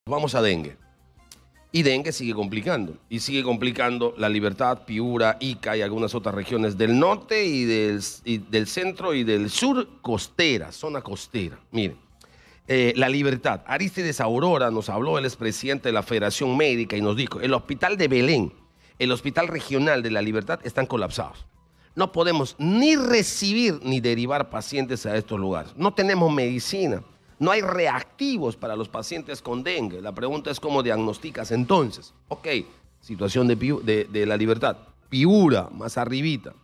Vamos a dengue. Y dengue sigue complicando. Y sigue complicando La Libertad, Piura, Ica y algunas otras regiones del norte y del centro y del sur costera, zona costera. Miren, La Libertad. Arístides Aurora nos habló, él es presidente de la Federación Médica y nos dijo, el hospital de Belén, el hospital regional de La Libertad están colapsados. No podemos ni recibir ni derivar pacientes a estos lugares. No tenemos medicina. No hay reactivos para los pacientes con dengue. La pregunta es cómo diagnosticas entonces. Ok, situación de La Libertad. Piura, más arribita.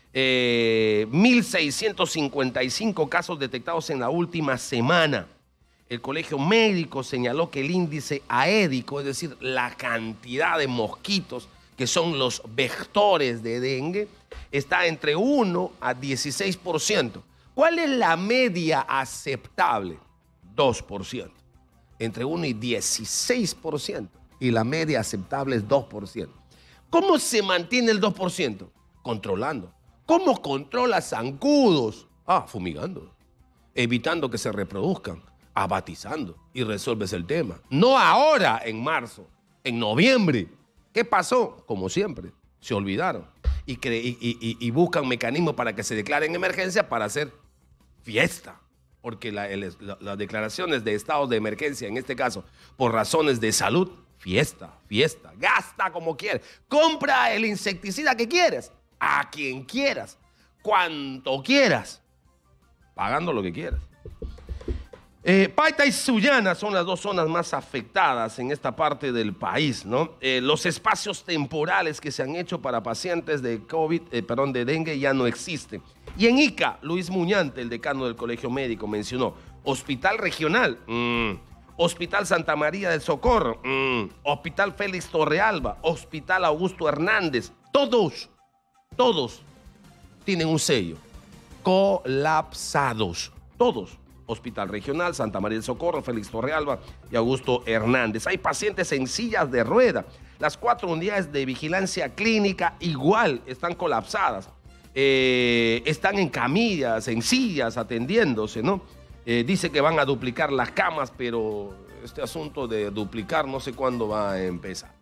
1.655 casos detectados en la última semana. El Colegio Médico señaló que el índice aédico, es decir, la cantidad de mosquitos que son los vectores de dengue, está entre 1 a 16%. ¿Cuál es la media aceptable? 2%. Entre 1 y 16%. Y la media aceptable es 2%. ¿Cómo se mantiene el 2%? Controlando. ¿Cómo controla zancudos? Fumigando. Evitando que se reproduzcan. Abatizando. Y resuelves el tema. No ahora, en marzo. En noviembre. ¿Qué pasó? Como siempre. Se olvidaron. Y buscan mecanismos para que se declaren emergencia para hacer fiesta. Porque las declaraciones de estados de emergencia, en este caso, por razones de salud, fiesta, gasta como quieras, compra el insecticida que quieras, a quien quieras, cuanto quieras, pagando lo que quieras. Paita y Sullana son las dos zonas más afectadas en esta parte del país, ¿no? Los espacios temporales que se han hecho para pacientes de de dengue ya no existen. Y en Ica, Luis Muñante, el decano del Colegio Médico, mencionó Hospital Regional, Hospital Santa María del Socorro, Hospital Félix Torrealba, Hospital Augusto Hernández, todos tienen un sello, colapsados, todos. Hospital Regional, Santa María del Socorro, Félix Torrealba y Augusto Hernández. Hay pacientes en sillas de rueda. Las 4 unidades de vigilancia clínica igual están colapsadas. Están en camillas, en sillas, atendiéndose, ¿no? Dice que van a duplicar las camas, pero este asunto de duplicar no sé cuándo va a empezar.